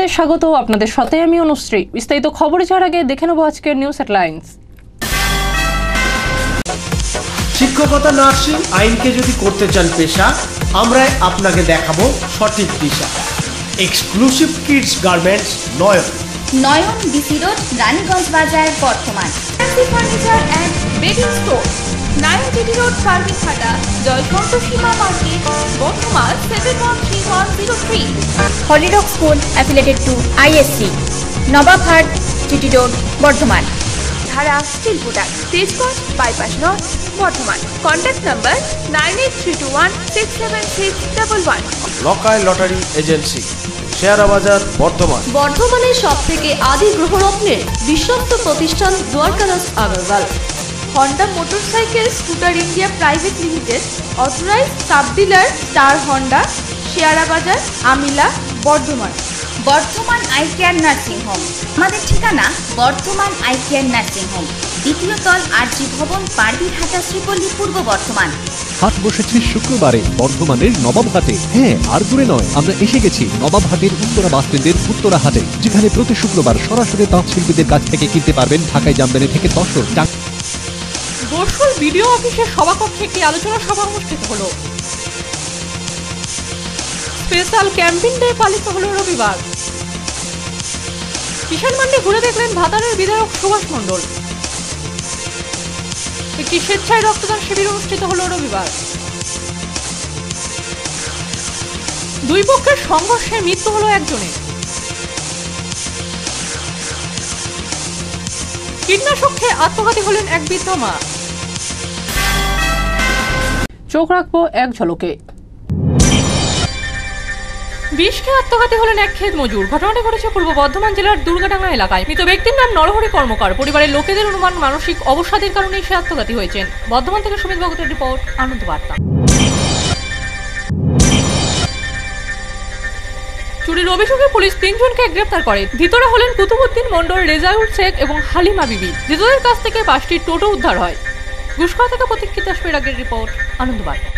আপনাদের স্বাগত। আপনাদের সাথে আমি অনুশ্রী। বিস্তারিত খবরে যাওয়ার আগে দেখে নেব আজকের নিউজ হেডলাইন্স। শিক্ষকতা, নার্সিং, আইনকে যদি করতে চান পেশা, আমরা আপনাকে দেখাবো সঠিক দিশা। Exclusive kids garments Nayan BC road, Raniganj Bazar, Bardhaman. Furniture and bedding store, Narayangiri road, Karbighata, জয়কণ্ঠ সীমা মার্কেট, বর্ধমান 713103। হলিডক school affiliated to ISC, Nababhat, GT road, Bardhaman. Dhara steel product, Tejganj bypass north, Bardhaman. Contact number 9832167611। Local lottery agency, Sehara Bazar, Bardhaman. বর্ধমানের সবথেকে আদি গ্রহরত্নের বিশ্বস্ত প্রতিষ্ঠান Dwarkadas Agarwal. Honda motorcycle scooter India private limited, authorised sub dealer star Honda, Sehara Bazar, Amila, Bardhaman. Bardhaman eye care nursing home, আমাদের ঠিকানা Bardhaman eye care nursing home, দ্বিতীয় তল আরজি ভবন, পারবিরহাটা, শ্রীপল্লী, পূর্ব বর্ধমান। হাট বসেছে শুক্রবারে বর্ধমানের নবাবহাটে। হ্যাঁ, আর দূরে নয়, আমরা এসে গেছি নবাবহাটের উত্তরা বাস স্ট্যান্ডের উত্তরা হাটে, যেখানে প্রতি শুক্রবার সরাসরি তাঁত শিল্পীদের কাছ থেকে কিনতে পারবেন ঢাকায় জামদানি থেকে তসর। বর্ষল বিডিও অফিসের সভাকক্ষে একটি আলোচনা সভা অনুষ্ঠিত হলো। স্পেশাল ক্যাম্পিং ডে পালিত হলো রবিবার। কিষাণ মান্ডি ঘুরে দেখলেন ভাতারের বিধায়ক সুভাষ মণ্ডল। একটি স্বেচ্ছায় রক্তদান শিবির অনুষ্ঠিত হলো রবিবার। দুই পক্ষের সংঘর্ষে মৃত্যু হলো একজনের। কীটনাশক খেয়ে আত্মঘাতী হলেন এক বৃদ্ধ মা। চোখ রাখবো এক ঝলকে। বিষ খেয়ে আত্মঘাতী হলেন এক ক্ষেত মজুর। ঘটনাটি ঘটেছে পূর্ব বর্ধমান জেলার দুর্গাডাঙ্গা এলাকায়। মৃত ব্যক্তির নাম নরহরি কর্মকার। পরিবারের লোকেদের অনুমান মানসিক অবসাদের কারণেই সে আত্মঘাতী হয়েছেন। বর্ধমান থেকে সুমিত ভগতের রিপোর্ট, আনন্দ বার্তা। চুরির অভিযোগে পুলিশ 3 জনকে গ্রেফতার করে। ধৃতরা হলেন কুতুবুদ্দিন মণ্ডল, রেজাউল শেখ এবং হালিমা বিবি। ধৃতদের কাছ থেকে 5টি টোটো উদ্ধার হয়। ঘুষখোয়া থেকে প্রতীক্ষিত দাসের আগের রিপোর্ট, আনন্দ বার্তা।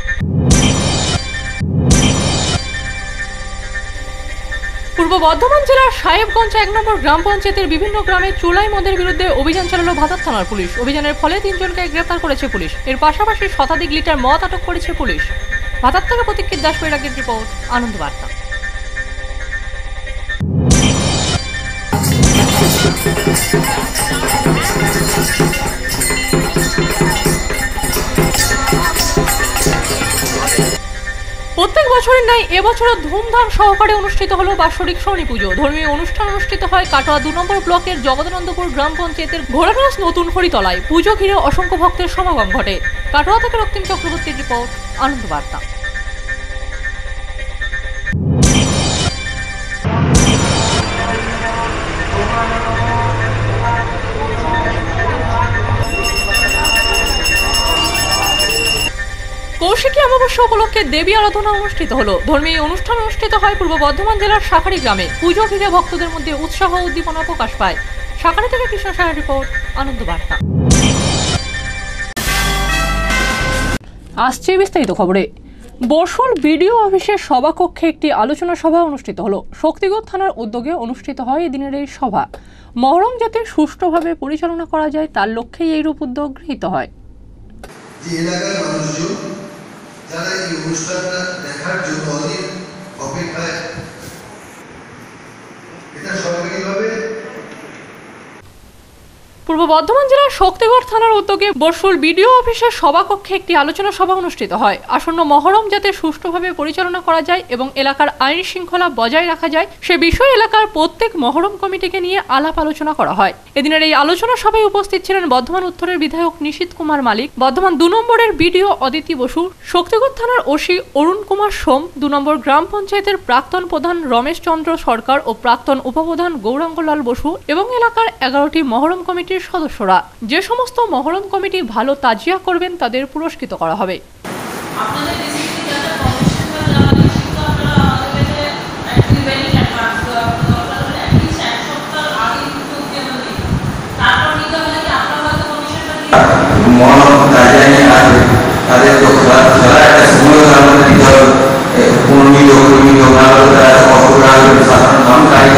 পূর্ব বর্ধমান জেলার সাহেবগঞ্জ 1 নম্বর গ্রাম পঞ্চায়েতের বিভিন্ন গ্রামে চোলাই মদের বিরুদ্ধে অভিযান চালালো ভাতার থানার পুলিশ। অভিযানের ফলে 3 জনকে গ্রেফতার করেছে পুলিশ। এর পাশাপাশি শতাধিক লিটার মদ আটক করেছে পুলিশ। ভাতার থেকে প্রতীক্ষিত দাসের আগের রিপোর্ট, আনন্দ বার্তা। প্রত্যেক বছরের ন্যায় এবছরও ধুমধাম সহকারে অনুষ্ঠিত হলো বাৎসরিক শনি পুজো। ধর্মীয় অনুষ্ঠান অনুষ্ঠিত হয় কাটোয়া 2 নম্বর ব্লকের জগদানন্দপুর গ্রাম পঞ্চায়েতের ঘোড়াঘাস নতুন হরিতলায়। পুজো ঘিরে অসংখ্য ভক্তের সমাগম ঘটে। কাটোয়া থেকে রক্তিম চক্রবর্তীর রিপোর্ট, আনন্দ বার্তা। কৌশিকী অমাবস্যা উপলক্ষে দেবী আরাধনা অনুষ্ঠিত হলো। ধর্মীয় অনুষ্ঠান অনুষ্ঠিত হয় পূর্ব বর্ধমান জেলার শাখারি গ্রামে। পুজো ঘিরে ভক্তদের মধ্যে উৎসাহ ও উদ্দীপনা প্রকাশ পায়। শাখারি থেকে কৃষ্ণ সাহার রিপোর্ট, আনন্দ বার্তা। আসছে বিস্তারিত খবরে। বর্ষল বিডিও অফিসের সভাকক্ষে একটি আলোচনা সভা অনুষ্ঠিত হলো। শক্তিগড় থানার উদ্যোগে অনুষ্ঠিত হয় এদিনের এই সভা। মহরম যাতে সুষ্ঠুভাবে পরিচালনা করা যায় তার লক্ষ্যেই এইরূপ উদ্যোগ গৃহীত হয়। এলাকার মানুষজন যারা এই অনুষ্ঠানটা দেখার জন্য অনেক অপেক্ষায়, এটা সরকারিভাবে পূর্ব বর্ধমান জেলার শক্তিগড় থানার উদ্যোগে বর্ষল বিডিও অফিসের সভাকক্ষে একটি আলোচনা সভা অনুষ্ঠিত হয়। আসন্ন মহরম যাতে সুষ্ঠুভাবে পরিচালনা করা যায় এবং এলাকার আইন শৃঙ্খলা বজায় রাখা যায় সে বিষয়ে এলাকার প্রত্যেক মহরম কমিটিকে নিয়ে আলাপ আলোচনা করা হয়। এদিনের এই আলোচনা সভায় উপস্থিত ছিলেন বর্ধমান উত্তরের বিধায়ক নিশীথ কুমার মালিক, বর্ধমান 2 নম্বরের বিডিও অদিতি বসু, শক্তিগড় থানার ওসি অরুণ কুমার সোম, 2 নম্বর গ্রাম পঞ্চায়েতের প্রাক্তন প্রধান রমেশ চন্দ্র সরকার ও প্রাক্তন উপপ্রধান গৌরাঙ্গলাল বসু এবং এলাকার 11টি মহরম কমিটির সদস্যরা। যে সমস্ত মহরম কমিটি ভালো তাজিয়া করবেন তাদের পুরস্কৃত করা হবে। তাদের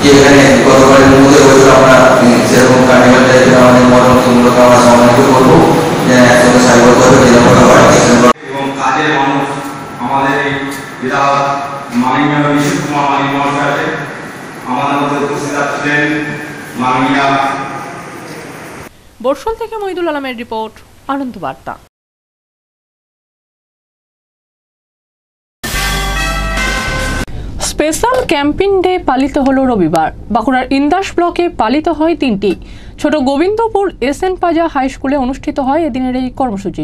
যে এখানে গতকালের মধ্যে বছর আমরা সেরকম কার্নিভাল টাইপের আমাদের মতামতমূলক আমরা সমাবেশ করবো, যেন একসঙ্গে সারিবদ্ধভাবে জেলা করা হয়। এবং কাজের মানুষ আমাদের এই জেলা মাননীয় বিশেষ কুমার মালিক মহাশয় আমাদের মধ্যে উপস্থিত ছিলেন। মাননীয় বর্ষল থেকে মহিদুল আলমের রিপোর্ট, আনন্দ বার্তা। স্পেশাল ক্যাম্পিং ডে পালিত হলো রবিবার। বাঁকুড়ার ইন্দাস ব্লকে পালিত হয় 3টি। ছোট গোবিন্দপুর এসএন পাজা হাই স্কুলে অনুষ্ঠিত হয় এদিনের এই কর্মসূচি।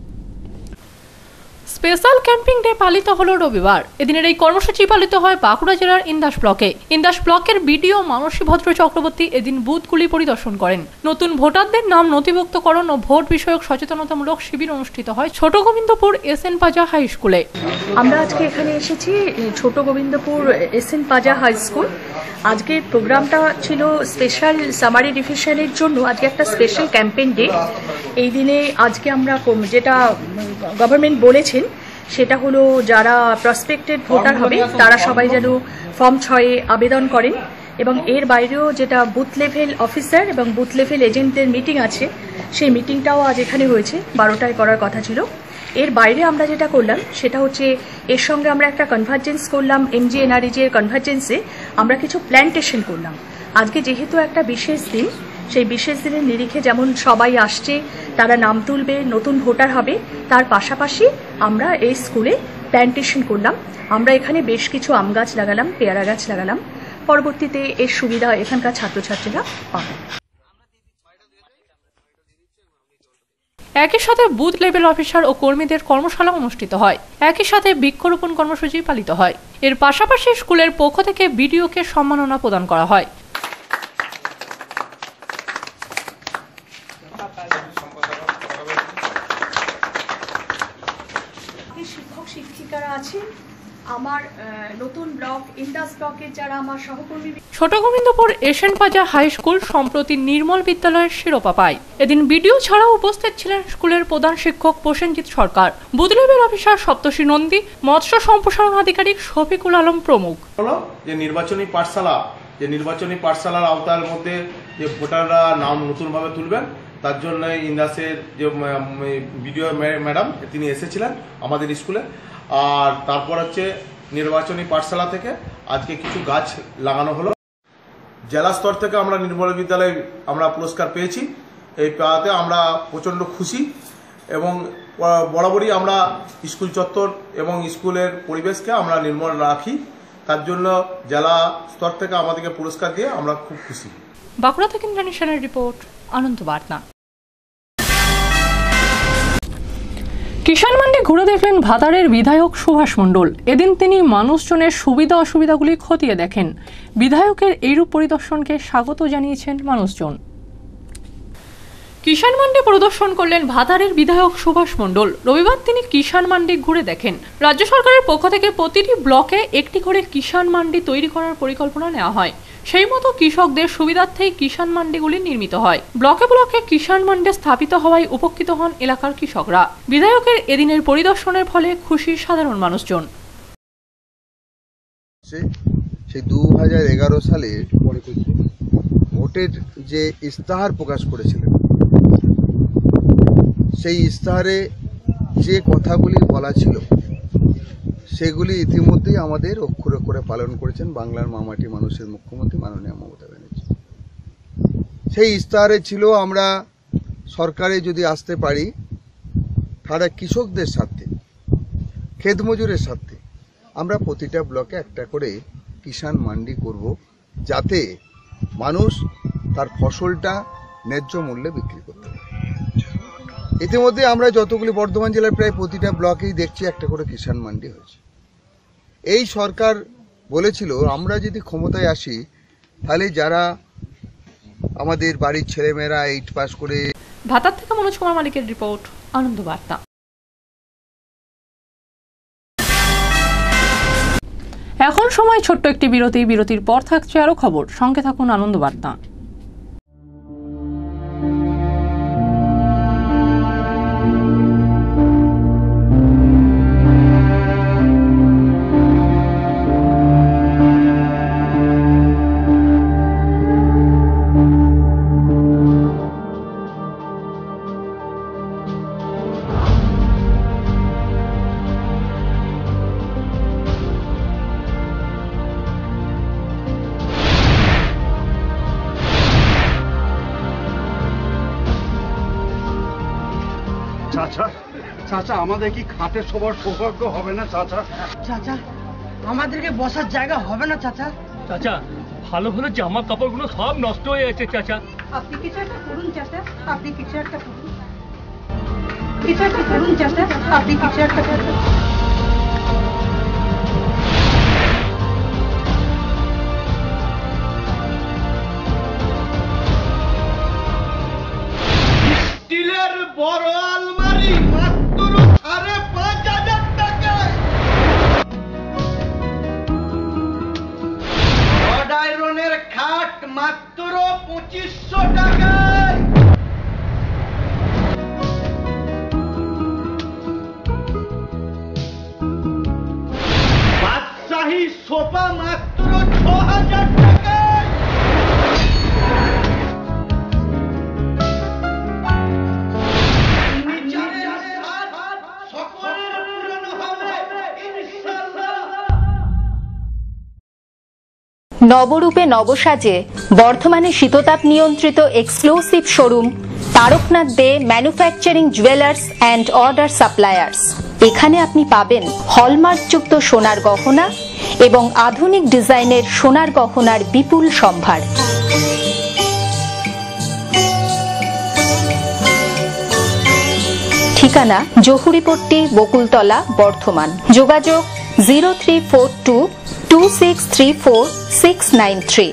স্পেশাল ক্যাম্পিং ডে পালিত হলো রবিবার। এদিনের এই কর্মসূচি পালিত হয় বাঁকুড়া জেলার ইন্দাস ব্লকে। ইন্দাস ব্লকের বিডিও মানসী ভদ্র চক্রবর্তী এদিন বুথগুলি পরিদর্শন করেন। নতুন ভোটারদের নাম নথিভুক্তকরণ ও ভোট বিষয়ক সচেতনতামূলক শিবির অনুষ্ঠিত হয় ছোট গোবিন্দপুর এসএন পাজা হাই স্কুলে। আমরা আজকে এখানে এসেছি Chhoto Gobindapur SN Paja high school. আজকের প্রোগ্রামটা ছিল স্পেশাল সামারি রিভিশনের জন্য। আজকে একটা স্পেশাল ক্যাম্পেইন ডে। এই দিনে আজকে আমরা যেটা গভর্নমেন্ট বলেছেন সেটা হলো যারা প্রসপেক্টেড ভোটার হবে তারা সবাই যেন ফর্ম 6-এ আবেদন করেন, এবং এর বাইরেও যেটা বুথ লেভেল অফিসার এবং বুথ লেভেল এজেন্টদের মিটিং আছে সেই মিটিংটাও আজ এখানে হয়েছে, 12টায় করার কথা ছিল। এর বাইরে আমরা যেটা করলাম সেটা হচ্ছে এর সঙ্গে আমরা একটা কনভার্জেন্স করলাম। MGNREG এর কনভার্জেন্সে আমরা কিছু প্ল্যান্টেশন করলাম। আজকে যেহেতু একটা বিশেষ দিন, সেই বিশেষ দিনের নিরিখে যেমন সবাই আসছে, তারা নাম তুলবে, নতুন ভোটার হবে, তার পাশাপাশি আমরা এই স্কুলে প্ল্যান্টেশন করলাম। আমরা এখানে বেশ কিছু আম গাছ লাগালাম, পেয়ারা গাছ লাগালাম। পরবর্তীতে এর সুবিধা এখানকার ছাত্রছাত্রীরা পাবে। একই সাথে বুথ লেভেল অফিসার ও কর্মীদের কর্মশালা অনুষ্ঠিত হয়। একই সাথে বৃক্ষরোপণ কর্মসূচি পালিত হয়। এর পাশাপাশি স্কুলের পক্ষ থেকে বিডিওকে সম্মাননা প্রদান করা হয়। শিক্ষক শিক্ষিকারা আছেন, আমার নতুন ব্লক ইন্দাস ব্লকের যারা আমার সহকর্মী। Chhoto Gobindapur SN Paja high school সম্প্রতি নির্মল বিদ্যালয়ের শিরোপা পায়। এদিন বিডিও ছাড়াও উপস্থিত ছিলেন স্কুলের প্রধান শিক্ষক Prosenjit Sarkar, booth level officer Saptarshi Nandi, মৎস্য সম্প্রসারণ আধিকারিক শফিকুল আলম প্রমুখ। যে নির্বাচনী পাঠশালার আওতার মধ্যে যে ভোটাররা নাম নতুনভাবে তুলবেন, তার জন্য ইন্দাসের যে বিডিও ম্যাডাম তিনি এসেছিলেন আমাদের স্কুলে। আর তারপর হচ্ছে নির্বাচনী পাঠশালা থেকে আজকে কিছু গাছ লাগানো হলো। জেলা স্তর থেকে আমরা নির্মল বিদ্যালয়ে আমরা পুরস্কার পেয়েছি। এই পাওয়াতে আমরা প্রচণ্ড খুশি, এবং বরাবরই আমরা স্কুল চত্বর এবং স্কুলের পরিবেশকে আমরা নির্মল রাখি। তার জন্য জেলা স্তর থেকে আমাদেরকে পুরস্কার দিয়ে আমরা খুব খুশি। বাঁকুড়া থেকে ইন্টারন্যাশনাল রিপোর্ট, আনন্দ বার্তা। কিষাণ মান্ডি ঘুরে দেখলেন ভাতারের বিধায়ক সুভাষ মণ্ডল। এদিন তিনি মানুষজনের সুবিধা অসুবিধাগুলি খতিয়ে দেখেন। বিধায়কের এইরূপ পরিদর্শনকে স্বাগত জানিয়েছেন মানুষজন। কিষাণ মান্ডি পরিদর্শন করলেন ভাতারের বিধায়ক সুভাষ মণ্ডল। রবিবার তিনি কিষাণ মান্ডি ঘুরে দেখেন। রাজ্য সরকারের পক্ষ থেকে প্রতিটি ব্লকে একটি করে কিষাণ মান্ডি তৈরি করার পরিকল্পনা নেওয়া হয়। সেই মতো কৃষকদের সুবিধার্থেই কিষাণ মান্ডিগুলি নির্মিত হয়। ব্লকে ব্লকে কিষাণ মান্ডি স্থাপিত হওয়ায় উপকৃত হন এলাকার কৃষকরা। বিধায়কের এদিনের পরিদর্শনের ফলে খুশি সাধারণ মানুষজন। সেই 2011 সালে ভোটের যে ইস্তাহার প্রকাশ করেছিলেন, সেই ইস্তাহারে যে কথাগুলি বলা ছিল সেগুলি ইতিমধ্যেই আমাদের অক্ষরে অক্ষরে পালন করেছেন বাংলার মামাটি মানুষের মুখ্যমন্ত্রী মাননীয় মমতা ব্যানার্জি। সেই ইস্তাহারে ছিল আমরা সরকারে যদি আসতে পারি তাহলে কৃষকদের স্বার্থে, ক্ষেত মজুরের স্বার্থে আমরা প্রতিটা ব্লকে একটা করে কিষাণ মান্ডি করব, যাতে মানুষ তার ফসলটা ন্যায্য মূল্যে বিক্রি করতে পারে। ইতিমধ্যে আমরা যতগুলি বর্ধমান জেলার প্রায় প্রতিটা ব্লকেই দেখছি একটা করে কিষাণ মান্ডি হয়েছে। এই সরকার বলেছিল আমরা যদি ক্ষমতায় আসি তাহলে যারা আমাদের বাড়ির ছেলেমেয়েরা 8 পাস করে। ভাতার থেকে মনোজ কুমার মালিকের রিপোর্ট, আনন্দ বার্তা। এখন সময় ছোট্ট একটি বিরতির পর থাকছে আরো খবর। সঙ্গে থাকুন আনন্দ বার্তা। চাচা চাচা আমাদের কি খাটে সবার সৌভাগ্য হবে না চাচা? চাচা আমাদেরকে বসার জায়গা হবে না চাচা? চাচা ভালো ভালো জামা কাপড়গুলো সব নষ্ট হয়ে যাচ্ছে চাচা। আপনি কিছু একটা করুন চাচা, আপনি কিছু একটা করুন, কিছু একটা করুন চাচা, আপনি কিছু একটা করুন। স্টিলের বড় আলমারি মাত্র 5,500 টাকায়। রড আয়রনের খাট মাত্র 2500 টাকায়। বাদশাহী সোফা মাত্র 6,000 টাকায়। নবরূপে নবসাজে বর্ধমানে শীততাপ নিয়ন্ত্রিত exclusive showroom Taraknath De manufacturing jewellers and order suppliers. এখানে আপনি পাবেন হলমার্কযুক্ত সোনার গহনা এবং আধুনিক ডিজাইনের সোনার গহনার বিপুল সম্ভার। ঠিকানা জহুরিপট্টি, বকুলতলা, বর্ধমান। যোগাযোগ 03422634,693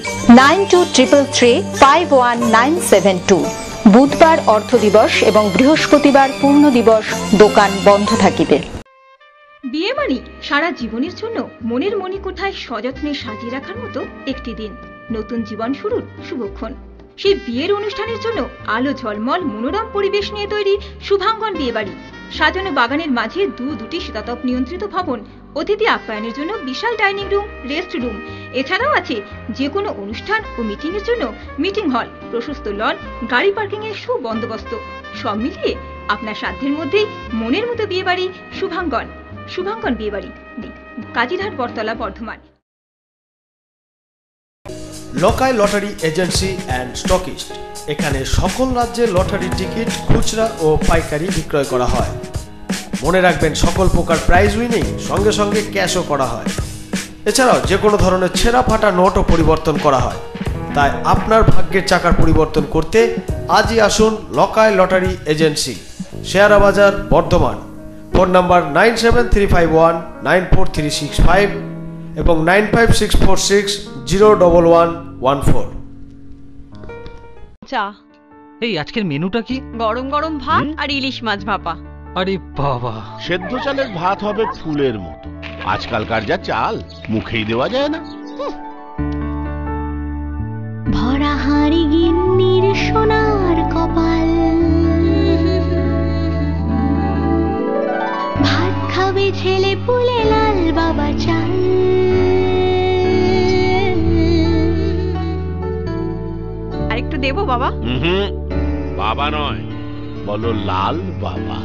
9233351972। বুধবার অর্থ দিবস এবং বৃহস্পতিবার পূর্ণ দিবস দোকান বন্ধ থাকিবে। বিয়ে মানে সারা জীবনের জন্য মনের মণিকোঠায় সযত্নে সাজিয়ে রাখার মতো একটি দিন, নতুন জীবন শুরুর শুভক্ষণ। সেই বিয়ের অনুষ্ঠানের জন্য আলো ঝলমল মনোরম পরিবেশ নিয়ে তৈরি শুভাঙ্গন বিয়েবাড়ি। সাজানো বাগানের মাঝে দুটি শীতাতপ নিয়ন্ত্রিত ভবন, অতিথি আপ্যায়নের জন্য বিশাল ডাইনিং রুম, রেস্ট রুম। এছাড়াও আছে যে কোনো অনুষ্ঠান ও মিটিং এর জন্য মিটিং হল, প্রশস্ত লন, গাড়ি পার্কিং এর সুবন্দোবস্ত। সব মিলিয়ে আপনার সাধ্যের মধ্যেই মনের মতো বিয়েবাড়ি শুভাঙ্গন। শুভাঙ্গন বিয়েবাড়ি, Kazirhat, Battala, Bardhaman. Local lottery agency and stockist. এখানে সকল রাজ্যের লটারির টিকিট খুচরা ও পাইকারি বিক্রয় করা হয়। মনে রাখবেন, সকল প্রকার প্রাইজ উইনিং সঙ্গে সঙ্গে ক্যাশও করা হয়। এছাড়াও যে কোনো ধরনের ছেঁড়া ফাটা নোটও পরিবর্তন করা হয়। তাই আপনার ভাগ্যের চাকার পরিবর্তন করতে আজই আসুন local lottery agency, Sehara Bazar, Bardhaman. Phone number 9735194365 এবং 9564601114। চা। এই আজকের মেনুটা কি? গরম গরম ভাত আর ইলিশ মাছ ভাপা। আরে বাবা, সেদ্ধ চালের ভাত হবে ফুলের মতো। আজকালকার যা চাল মুখেই দেওয়া যায় না। ভরা হাড়ি গিন্নির সোনার কপাল, ভাত খাবে ছেলে পুলে লাল বাবা চাল। আর একটু দেবো বাবা? বাবা নয়, বলো লাল বাবা।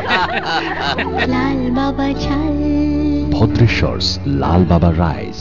লাল বাবা চাল। ভদ্রেশ্বরস লাল বাবা রাইস।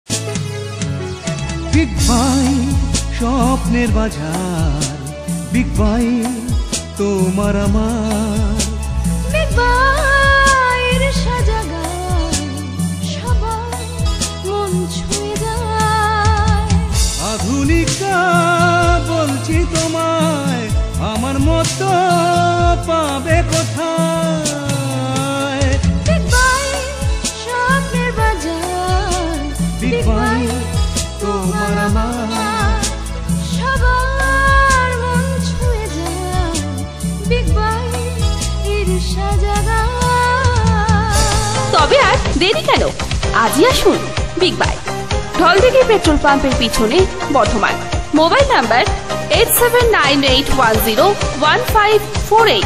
বিগ বাই স্বপ্নের বাজার, বিগ বাই তোমার আমার। বিগ বাইয়ের সাজাগায় সবার মন ছুঁয়ে যায়। আধুনিকা বলছি তোমায়, আমার মতো পাবে কোথায়? বিগ বাই স্বপ্নের বাজার, বিগ বাই তোমার আমার। সবার মন ছুঁয়ে যায়। বিগ বাইয়ের সাজাগায়। তবে আর দেরি কেন, আজই আসুন বিগ বাই, ঢলদিঘি পেট্রোল পাম্পের পিছনে, Bardhaman. Mobile number 8798101548।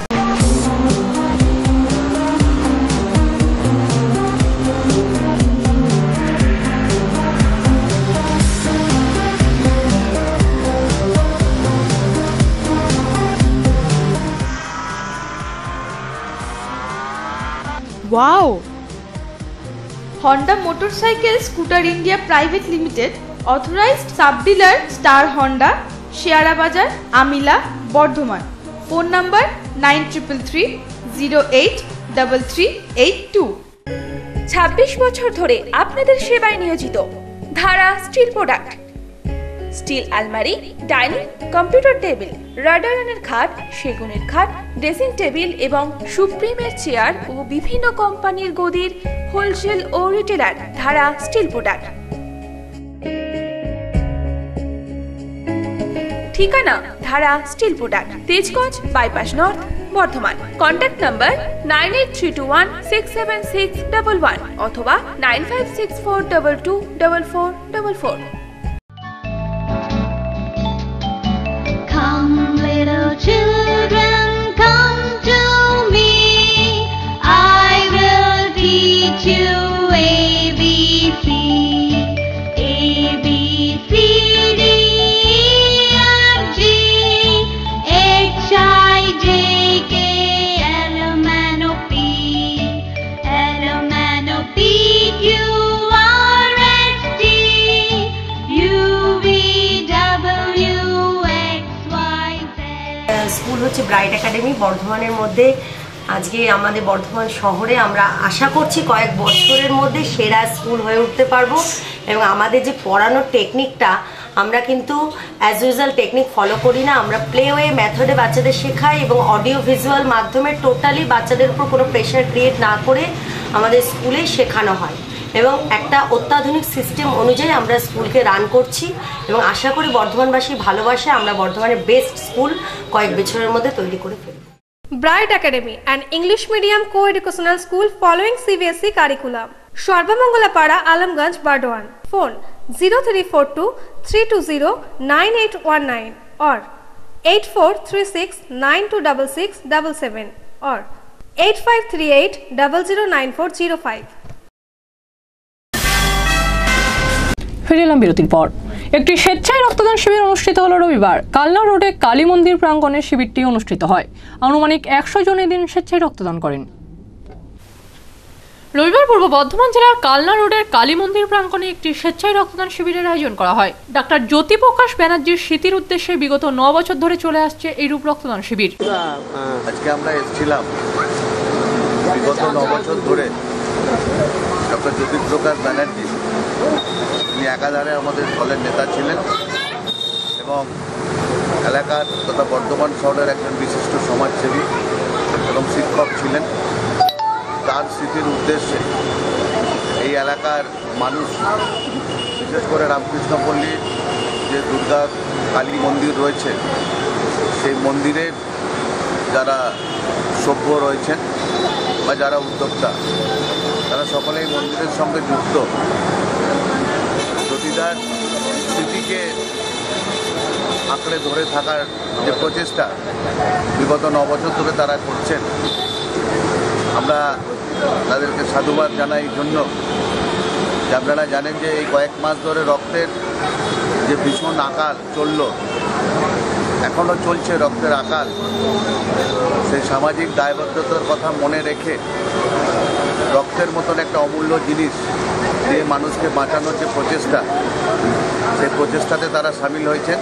Wow! Honda Motorcycle Scooter India Private Limited, authorized sub-dealer Star Honda, Sehara Bazar, Amila, Bardhaman. Phone number 9333083382। 26 বছর ধরে আপনাদের সেবায় নিয়োজিত ধারা স্টিল প্রোডাক্ট। স্টিল আলমারি, ডাইনিং, কম্পিউটার টেবিল, রাডারনের খাট, সেগুনের খাট, ড্রেসিং টেবিল এবং সুপ্রিমের চেয়ার ও বিভিন্ন কোম্পানির গদির হোলসেল ও রিটেলার ধারা স্টিল প্রোডাক্ট। ঠিকানা Dhara steel product, Tejganj bypass north, Bardhaman. Contact number 9832167611 অথবা 9564224444। Come, little children, come to me. I will teach you ABC. A, B, C, D, E, F, G, H, I, J, K, L, M, N, O, P, L, M, N, O, P, Q, R, S, T, U, V, W, X, Y, Z. School হচ্ছে bright academy বর্ধমানের মধ্যে। আজকে আমাদের বর্ধমান শহরে আমরা আশা করছি কয়েক বছরের মধ্যে সেরা স্কুল হয়ে উঠতে পারবো এবং আমাদের যে পড়ানোর টেকনিকটা আমরা কিন্তু অ্যাজ ইউজুয়াল টেকনিক ফলো করি না, আমরা প্লে ওয়ে মেথডে বাচ্চাদের শেখাই এবং অডিও ভিজুয়াল মাধ্যমে টোটালি বাচ্চাদের উপর কোনো প্রেশার ক্রিয়েট না করে আমাদের স্কুলেই শেখানো হয় এবং একটা অত্যাধুনিক সিস্টেম অনুযায়ী আমরা স্কুলকে রান করছি এবং আশা করি বর্ধমানবাসীর ভালোবাসায় আমরা বর্ধমানের বেস্ট স্কুল কয়েক বছরের মধ্যে তৈরি করে ফেলব। Bright Academy, an English medium co-educational school following CBSE curriculum. Sarbamangolapara, Alamganj, Bardwan. Phone 0342 320 9819 or 8436 926677 or 8538 009405. ফিরে এলাম বিরতির পর। একটি স্বেচ্ছায় রক্তদান শিবির অনুষ্ঠিত হলো রবিবার। কালনা রোডে কালী মন্দির প্রাঙ্গণে শিবিরটি অনুষ্ঠিত হয়। আনুমানিক 100 জন এদিন স্বেচ্ছায় রক্তদান করেন। রবিবার পূর্ব বর্ধমান জেলার কালনা রোডের কালী মন্দির প্রাঙ্গণে একটি স্বেচ্ছায় রক্তদান শিবিরের আয়োজন করা হয়। ডাক্তার জ্যোতিপ্রকাশ ব্যানার্জির স্মৃতির উদ্দেশ্যে বিগত 9 বছর ধরে চলে আসছে এইরূপ রক্তদান শিবির। আজকে আমরা এসেছিলাম বিগত 9 বছর ধরে ডক্টর জ্যোতিপ্রকাশ ব্যানার্জি, তিনি একাধারে আমাদের দলের নেতা ছিলেন এবং এলাকার তথা বর্ধমান শহরের একজন বিশিষ্ট সমাজসেবী এবং শিক্ষক ছিলেন। তার স্মৃতির উদ্দেশ্যে এই এলাকার মানুষ, বিশেষ করে রামকৃষ্ণপল্লীর যে দুর্গা কালী মন্দির রয়েছে, সেই মন্দিরের যারা সভ্য রয়েছেন বা যারা উদ্যোক্তা, তারা সকলেই মন্দিরের সঙ্গে যুক্ত। জ্যোতিদার স্মৃতিকে আঁকড়ে ধরে থাকার যে প্রচেষ্টা বিগত 9 বছর ধরে তারা করছেন, আমরা তাদেরকে সাধুবাদ জানাই এই জন্য যে আপনারা জানেন যে এই কয়েক মাস ধরে রক্তের যে ভীষণ আকাল চলল, এখনও চলছে রক্তের আকাল। সেই সামাজিক দায়বদ্ধতার কথা মনে রেখে রক্তের মতন একটা অমূল্য জিনিস দিয়ে মানুষকে বাঁচানোর যে প্রচেষ্টা, সেই প্রচেষ্টাতে তারা সামিল হয়েছেন।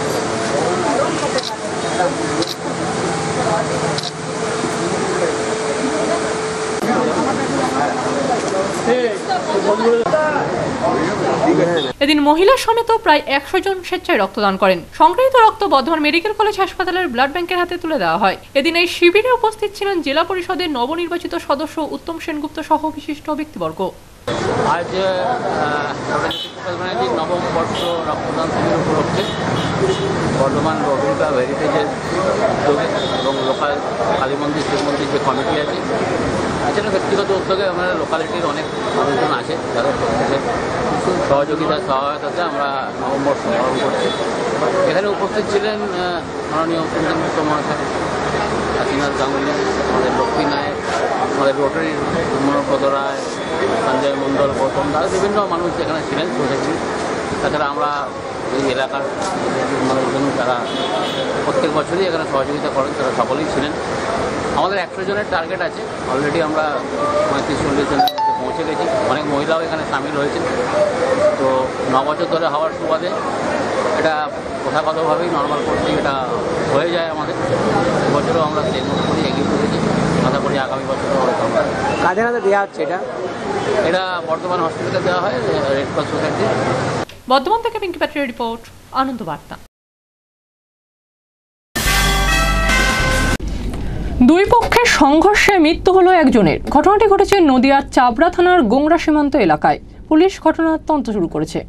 এদিন মহিলা সমেত প্রায় 100 জন স্বেচ্ছায় রক্তদান করেন। সংগৃহীত রক্ত বর্ধমান মেডিকেল কলেজ হাসপাতালের ব্লাড ব্যাংকের হাতে তুলে দেওয়া হয়। এদিন এই শিবিরে উপস্থিত ছিলেন জেলা পরিষদের নবনির্বাচিত সদস্য উত্তম সেনগুপ্ত সহ বিশিষ্ট ব্যক্তিবর্গ। আজ নবম বর্ষ রক্তদান শিবির উপলক্ষে বর্ধমান রোটারি ক্লাব হেরিটেজের উদ্যোগে এবং লোকাল কালী মন্দির শিব মন্দির যে কমিটি আছে, এছাড়া ব্যক্তিগত উদ্যোগে আমাদের লোকালিটির অনেক মানুষজন আছে যাদের প্রত্যেকে সহযোগিতা সহায়তাতে আমরা নবম বর্ষ পালন করছি। এখানে উপস্থিত ছিলেন মাননীয় সেনগুপ্ত মহাশয়, কাশীনাথ গাঙ্গুলি, আমাদের লক্ষ্মী নায়ক, আমাদের রোটারির মনোপদ রায়, সঞ্জয় মণ্ডল, গৌতম দাস, বিভিন্ন মানুষ এখানে ছিলেন সোসাইটি। তাছাড়া আমরা এই এলাকার মানুষজন যারা প্রত্যেক বছরই এখানে সহযোগিতা করেন, তারা সকলেই ছিলেন। আমাদের 100 জনের টার্গেট আছে, অলরেডি আমরা 35-40 জনের মধ্যে পৌঁছে গেছি। অনেক মহিলাও এখানে সামিল হয়েছেন। তো 9 বছর ধরে হওয়ার সুবাদে এটা প্রথাগতভাবেই নর্মাল কোর্সে এটা হয়ে যায় আমাদের। এবছরও আমরা সেই মতো করে এগিয়ে চলেছি, আশা করি আগামী বছরও হয়তো আমরা। কাদের হাতে দেওয়া হচ্ছে এটা? এটা বর্ধমান হসপিটালে দেওয়া হয় রেড ক্রস সোসাইটি। বর্ধমান থেকে পিঙ্কি প্যাট্রির রিপোর্ট, আনন্দ বার্তা। দুই পক্ষের সংঘর্ষে মৃত্যু হলো একজনের। ঘটনাটি ঘটেছে নদিয়ার চাবড়া থানার গোংরা সীমান্ত এলাকায়। পুলিশ ঘটনার তদন্ত শুরু করেছে।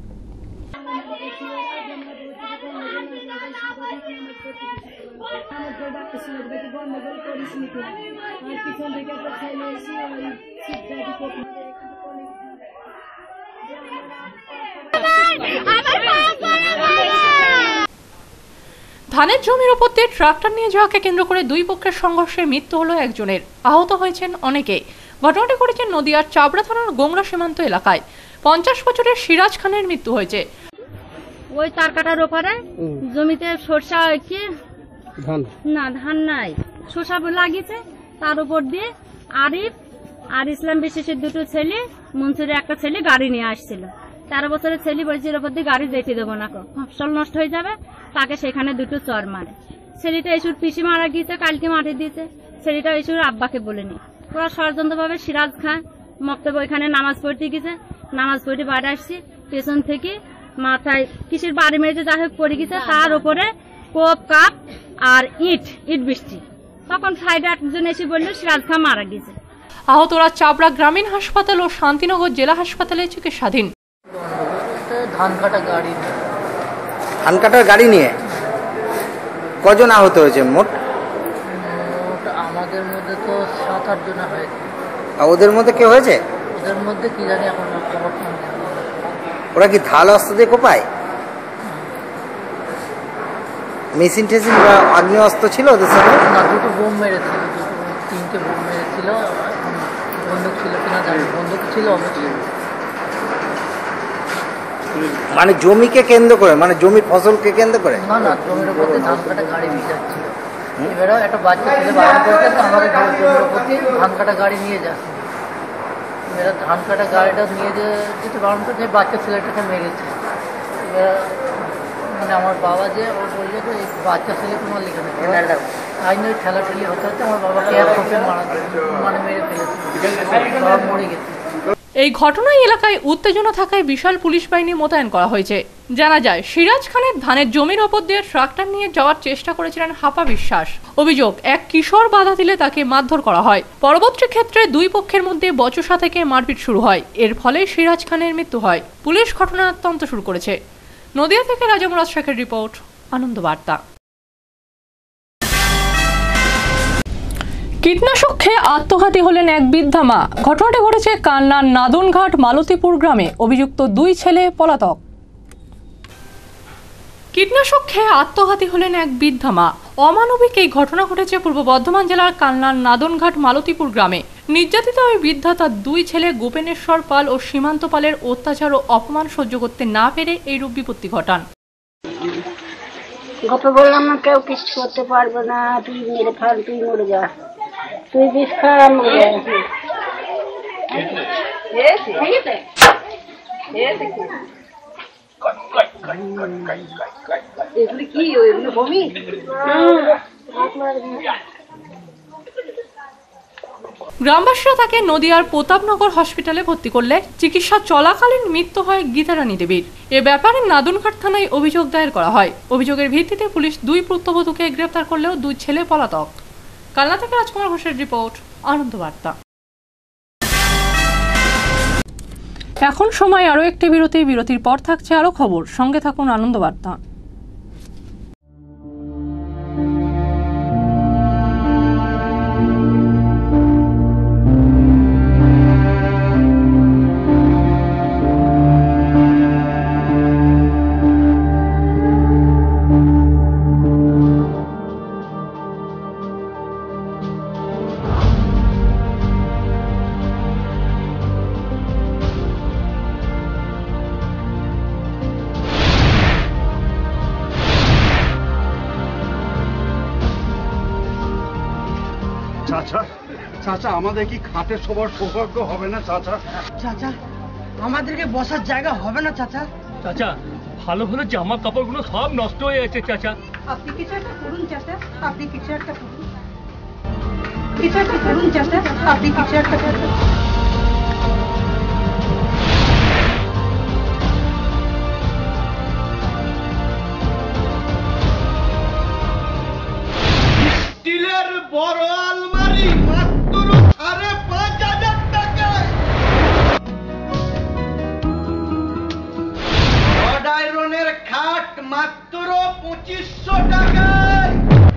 ধানের জমির উপর দিয়ে ট্রাক্টর নিয়ে যাওয়াকে কেন্দ্র করে দুই পক্ষের সংঘর্ষে মৃত্যু হলো একজনের, আহত হয়েছেন অনেকে। ঘটনাটি ঘটেছে নদিয়ার চাবড়া থানার গোংরা সীমান্ত এলাকায়। 50 বছরের সিরাজ খানের মৃত্যু হয়েছে। ওই তার কাটার ওপারে জমিতে সরষা হয়েছে, না ধান নাই, শসা লাগিয়েছে। তার উপর দিয়ে আরিফ আর ইসলাম বিশেষের দুটো ছেলে, মনসুরের একটা ছেলে গাড়ি নিয়ে আসছিল। 13 বছরের ছেলে বলছে এর উপর দিয়ে গাড়ি যেতে দেবো না, ফসল নষ্ট হয়ে যাবে। তাকে সেখানে দুটো চর মারে। ছেলেটা এসুর পিসি মারা গিয়েছে, কালকে মাঠে দিয়েছে। ছেলেটা এসুর আব্বাকে বলেনি। ওরা ষড়যন্ত্রভাবে সিরাজ খান মক্তব্য ওইখানে নামাজ পড়তে গেছে, নামাজ পড়তে বাড়ি আসছে, পেছন থেকে মাথায় কিসের বাড়ি মেরেছে, যা হোক পড়ে গেছে। তার উপরে কোপ কাপ আর ইট বৃষ্টি। তখন সাইডে একজন এসে বললো সিরাজ খান মারা গেছে। আহতরা চাবড়া গ্রামীণ হাসপাতাল ও শান্তিনগর জেলা হাসপাতালে চিকিৎসাধীন। ধান কাটার গাড়ি নিয়ে কজন আহত হয়েছে মোট? আমাদের মধ্যে তো 7-8 জন হয়েছে। ওদের মধ্যে কেউ হয়েছে? ওদের মধ্যে কি জানি এখন। ওরা কি ধাল অস্ত্র দিয়ে কোপায়? মেশিন টেশিন বা আগ্নেয় অস্ত্র ছিল ওদের সঙ্গে? না, দুটো বোম মেরেছিল, 3টে বোম মেরেছিল। বন্দুক ছিল কিনা জানি, বন্দুক ছিল অবশ্যই। মানে জমিকে কেন্দ্র করে, মানে জমির ফসলকে কেন্দ্র করে? না না, জমির উপর দিয়ে ধান কাটা গাড়ি নিয়ে যাচ্ছিল। এবারে একটা বাচ্চা ছেলে বারণ করছে আমাদের জমির উপর দিয়ে ধান কাটা গাড়ি নিয়ে যাচ্ছে। এরা ধান কাটা গাড়িটা নিয়ে যেতে বারণ করছে, বাচ্চা ছেলেটাকে মেরেছে। এবার মানে আমার বাবা যে ও বলছে যে এই বাচ্চা ছেলে তোমার লিখে নেই, তাই নিয়ে ঠেলাঠেলি হতে হতে আমার বাবাকে এক কোপে মানে মেরে ফেলেছে, বাবা মরে গেছে। এই ঘটনায় এলাকায় উত্তেজনা থাকায় বিশাল পুলিশ বাহিনী মোতায়েন করা হয়েছে। জানা যায় সিরাজ খানের ধানের জমির ওপর দিয়ে ট্রাক্টর নিয়ে যাওয়ার চেষ্টা করেছিলেন হাপা বিশ্বাস। অভিযোগ, এক কিশোর বাধা দিলে তাকে মারধর করা হয়। পরবর্তী ক্ষেত্রে দুই পক্ষের মধ্যে বচসা থেকে মারপিট শুরু হয়। এর ফলে সিরাজ খানের মৃত্যু হয়। পুলিশ ঘটনার তদন্ত শুরু করেছে। নদিয়া থেকে রাজামুরাদ শেখের রিপোর্ট, আনন্দ বার্তা। কীটনাশক খেয়ে আত্মঘাতী হলেন এক বৃদ্ধা মা। ঘটনাটি ঘটেছে কান্নার নাদনঘাট মালতীপুর গ্রামে। অভিযুক্ত দুই ছেলে পলাতক। কীটনাশক খেয়ে আত্মঘাতী হলেন এক বৃদ্ধা মা। অমানবিক এই ঘটনা ঘটেছে পূর্ব বর্ধমান জেলার কান্নার নাদনঘাট মালতীপুর গ্রামে। নির্যাতিত ওই বৃদ্ধা তার দুই ছেলে গোপেনেশ্বর পাল ও সীমান্ত পালের অত্যাচার ও অপমান সহ্য করতে না পেরে এইরূপ বিপত্তি ঘটান। গল্প বললাম না, কেউ কিছু করতে পারবে না, তুই মেরে ফেল, তুই মরে যা, তুই বিষ খা মরে যা। এগুলি কি, এগুলো বমি? গ্রামবাসীরা তাকে নদিয়ার প্রতাপনগর হসপিটালে ভর্তি করলে চিকিৎসা চলাকালীন মৃত্যু হয় গীতারানী দেবীর। এ ব্যাপারে নাদনঘাট থানায় অভিযোগ দায়ের করা হয়। অভিযোগের ভিত্তিতে পুলিশ দুই পুত্রবধূকে গ্রেফতার করলেও দুই ছেলে পলাতক। কালনা থেকে রাজকুমার ঘোষের রিপোর্ট, আনন্দ বার্তা। এখন সময় আরও একটি বিরতি। বিরতির পর থাকছে আরও খবর। সঙ্গে থাকুন আনন্দ বার্তা। চাচা, চাচা আমাদের কি খাটে সবার সৌভাগ্য হবে না চাচা? চাচা, আমাদেরকে বসার জায়গা হবে না চাচা? চাচা, ভালো ভালো জামা কাপড়গুলো সব নষ্ট হয়ে যাচ্ছে চাচা। আপনি কিছু একটা করুন চাচা, আপনি কিছু একটা করুন, কিছু একটা করুন চাচা, আপনি কিছু একটা করুন। স্টিলের বড় আলমারি মাত্র 5,500 টাকায়, রড আয়রনের খাট মাত্র 2500 টাকায়,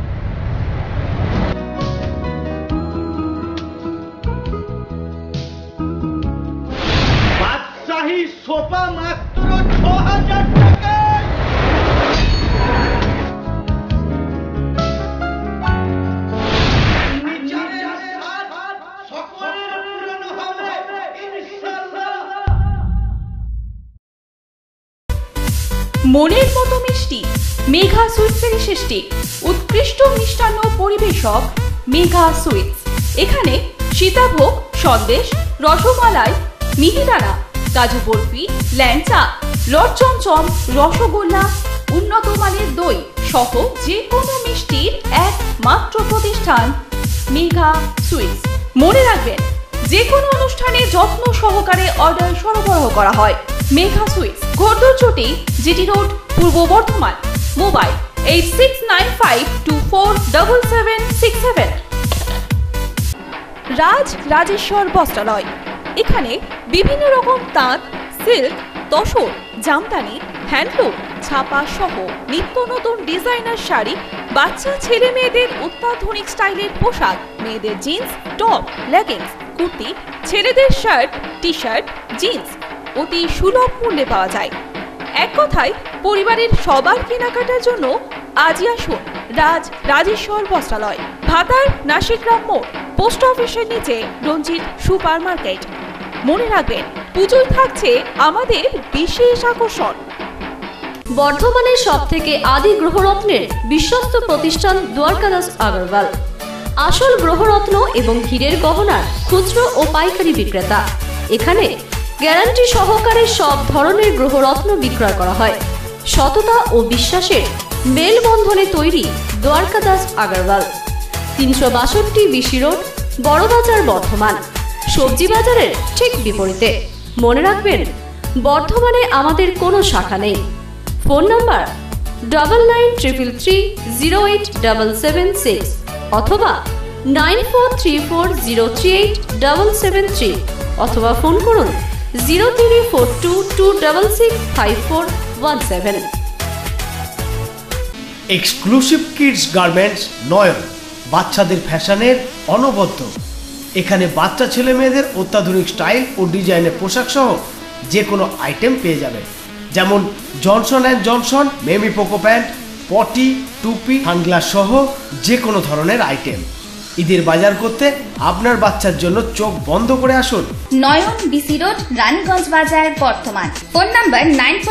বাদশাহী সোফা মাত্র 6,000 টাকায়, মনের মতো মিষ্টি মেঘা সুইটসের সৃষ্টি, উৎকৃষ্ট মিষ্টান্ন পরিবেশক মেঘা সুইটস। এখানে সীতাভোগ, সন্দেশ, রসমালাই, মিহিদানা, কাজু বরফি, ল্যাংচা, লট চমচম, রসগোল্লা, উন্নত মানের দই সহ যে কোনো মিষ্টির একমাত্র প্রতিষ্ঠান মেঘা সুইটস। মনে রাখবেন, যে কোনো অনুষ্ঠানে যত্ন সহকারে অর্ডার সরবরাহ করা হয়। মেঘা সুইটস, ঘোড়দৌড়, GT road, Purba Bardhaman. Mobile 8695247767। Rajeshwar বস্ত্রালয়, এখানে বিভিন্ন রকম তাঁত, সিল্ক, তসর, জামদানি, হ্যান্ডলুম, ছাপা সহ নিত্য নতুন ডিজাইনার শাড়ি, বাচ্চা ছেলে মেয়েদের অত্যাধুনিক স্টাইলের পোশাক, মেয়েদের জিন্স, টপ, লেগিংস, কুর্তি, ছেলেদের শার্ট, টি শার্ট, জিন্স অতি সুলভ মূল্যে পাওয়া যায়। এক কথায়, পরিবারের সবার কেনাকাটার জন্য আজই আসুন রাজেশ্বর বস্ত্রালয়, ভাতার নাসিকগ্রাম মোড়, পোস্ট অফিসের নিচে রঞ্জিত সুপার মার্কেট। মনে রাখবেন, পুজোয় থাকছে আমাদের বিশেষ আকর্ষণ। বর্ধমানের সবথেকে আদি গ্রহরত্নের বিশ্বস্ত প্রতিষ্ঠান দ্বারকাদাস আগরওয়াল, আসল গ্রহরত্ন এবং হীরের গহনার খুচরো ও পাইকারি বিক্রেতা। এখানে গ্যারান্টি সহকারে সব ধরনের গ্রহরত্ন বিক্রয় করা হয়। সততা ও বিশ্বাসের মেলবন্ধনে তৈরি দ্বারকাদাস আগরওয়াল। 362 BC road, Barabazar, Bardhaman. সবজি বাজারের ঠিক বিপরীতে। মনে রাখবেন, বর্ধমানে আমাদের কোনো শাখা নেই। ফোন নাম্বার 9933308776 অথবা 9434038773 অথবা ফোন করুন 0342266547। এক্সক্লুসিভ কিডস গার্মেন্টস নয়ন, বাচ্চাদের ফ্যাশনের অনবদ্য। এখানে বাচ্চা ছেলে মেয়েদের অত্যাধুনিক স্টাইল ও ডিজাইনের পোশাক সহ যে কোনো আইটেম পেয়ে যাবেন, যেমন Johnson and Johnson, Mamy Poko pant, potty, টুপি, হানগ্লাস সহ যে কোনো ধরনের আইটেম। ঈদের বাজার করতে আপনার বাচ্চার জন্য চোখ বন্ধ করে আসুন। নয়ন, BC road, Raniganj Bazar, Bardhaman. Phone number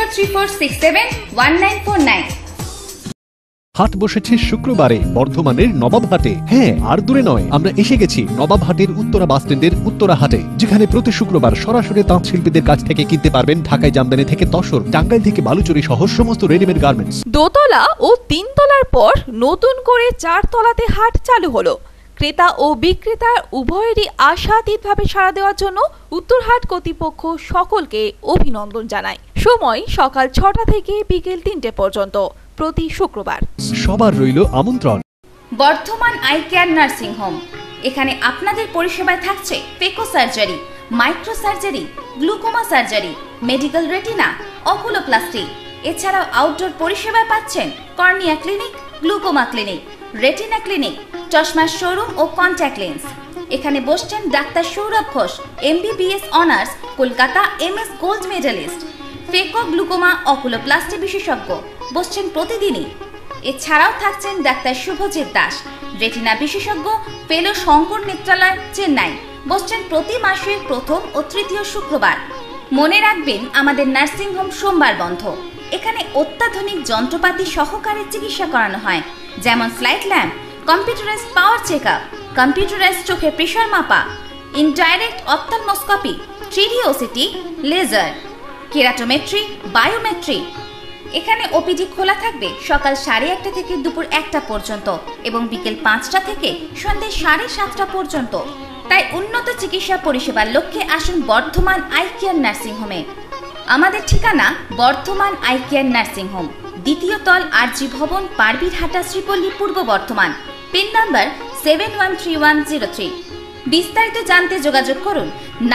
9434671949। হাট বসেছে শুক্রবারে বর্ধমানের নবাবহাটে। হ্যাঁ, আর দূরে নয়, আমরা এসে গেছি নবাবহাটের উত্তরা বাস স্ট্যান্ডের উত্তরা হাটে, যেখানে প্রতি শুক্রবার সরাসরি তাঁত শিল্পীদের কাছ থেকে কিনতে পারবেন ঢাকাই জামদানি থেকে তসর, টাঙ্গাইল থেকে বালুচুরি সহ সমস্ত রেডিমেড গার্মেন্টস। দোতলা ও তিনতলার পর নতুন করে 4 তলাতে হাট চালু হলো। ক্রেতা ও বিক্রেতার উভয়েরই আশাতীতভাবে সাড়া দেওয়ার জন্য উত্তরহাট কর্তৃপক্ষ সকলকে অভিনন্দন জানায়। সময় সকাল 6টা থেকে বিকেল 3টে পর্যন্ত প্রতি শুক্রবার। সবার রইল আমন্ত্রণ। Bardhaman eye care nursing home, এখানে আপনাদের পরিষেবায় থাকছে phaco surgery, micro surgery, glaucoma surgery, medical retina, oculoplasty. এছাড়াও আউটডোর পরিষেবায় পাচ্ছেন cornea clinic, glaucoma clinic, retina clinic, চশমার শোরুম ও কন্ট্যাক্ট লেন্স। এখানে বসছেন doctor Sourav Ghosh, MBBS honours, Kolkata, MS gold medallist, phaco, glaucoma, oculoplasty বিশেষজ্ঞ, বসছেন প্রতিদিনই। এছাড়াও থাকছেন ডাক্তার শুভজিৎ দাস, রেটিনা বিশেষজ্ঞ, ফেলো, শঙ্কর নেত্রালয়, চেন্নাই, বসছেন প্রতি মাসের প্রথম ও তৃতীয় শুক্রবার। মনে রাখবেন, আমাদের নার্সিং হোম সোমবার বন্ধ। এখানে অত্যাধুনিক যন্ত্রপাতি সহকারে চিকিৎসা করানো হয়, যেমন slit lamp, computerise power checkup, computerise চোখের প্রেশার মাপা, indirect ophthalmoscopy, 3D OCT, laser, keratometry, biometry, এখানে ওপিডি খোলা থাকবে সকাল 1:30 থেকে দুপুর 1টা পর্যন্ত এবং বিকেল 5টা থেকে সন্ধ্যে 7:30 পর্যন্ত। তাই উন্নত চিকিৎসা পরিষেবার লক্ষ্যে আসুন বর্ধমান আই কেয়ার নার্সিং হোমে। আমাদের ঠিকানা Bardhaman eye care nursing home, দ্বিতীয় তল আরজি ভবন, পারবিরহাটা, শ্রীপল্লী, পূর্ব বর্ধমান। Pin number 713103। বিস্তারিত জানতে যোগাযোগ করুন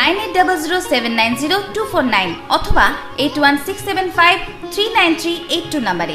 9800790249 অথবা 8167539382 নম্বরে।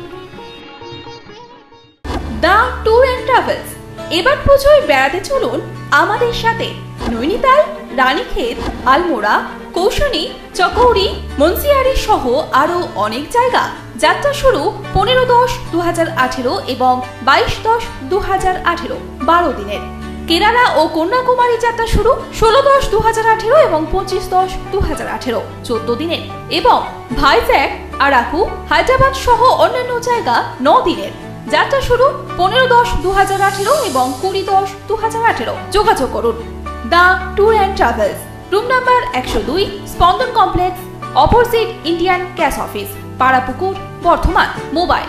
দ্য ট্যুর অ্যান্ড ট্রাভেলস, এবার পুজোয় বেড়াতে চলুন আমাদের সাথে। নৈনিতাল, রানীক্ষেত, আলমোড়া, কৌশনী, চকৌড়ি, মুন্সিয়ারি সহ আরো অনেক জায়গা। যাত্রা শুরু 15-10-2018 এবং 22-10-2018, 12 দিনের। কেরালা ও কন্যাকুমারী যাত্রা শুরু 16-10-2018 এবং 25-10-2018, 14 দিনের। এবং ভাইজ্যাক, আরাকু, হায়দ্রাবাদ সহ অন্যান্য জায়গা 9 দিনের। যাত্রা শুরু 15-10-2018 এবং 20-10-2018। যোগাযোগ করুন the tour and travels, room number 102, স্পন্দন complex, opposite Indian cash office, Parapukur, Bardhaman. Mobile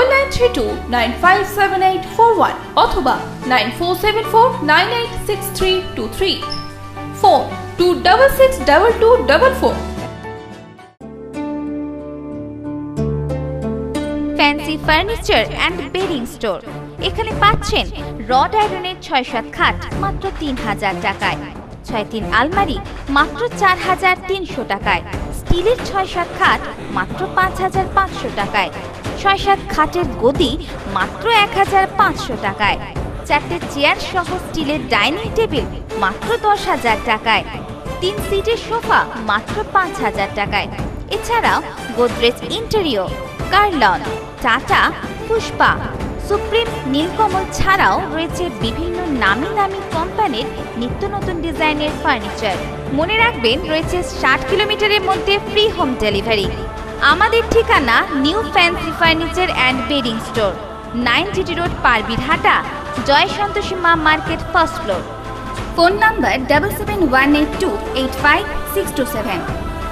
9932957841 অথবা 9474986323। Phone 2662244। Fancy furniture and bedding store. এখানে পাচ্ছেন রড আয়রনের 6-7 খাট মাত্র 3000 টাকায়, 6-3 আলমারি মাত্র 4300 টাকায়, স্টিলের 6-7 খাট মাত্র 5500 টাকায়, 6-7 খাটের গদি মাত্র 1500 টাকায়, 4টে চেয়ার সহ স্টিলের ডাইনিং টেবিল মাত্র 10000 টাকায়, 3 সিটের সোফা মাত্র 5000 টাকায়। এছাড়াও গোদরেজ ইন্টেরিয়র, কার্লন, টাটা, পুষ্পা, সুপ্রিম, নীলকমল ছাড়াও রয়েছে বিভিন্ন নামি দামি কোম্পানির নিত্য নতুন ডিজাইনের ফার্নিচার। মনে রাখবেন, রয়েছে 60 কিলোমিটারের মধ্যে ফ্রি হোম ডেলিভারি। আমাদের ঠিকানা new fancy furniture and bedding store, 9 GT road, Parbirhata, Joy Santoshi Ma market, first floor. Phone number 7718285627।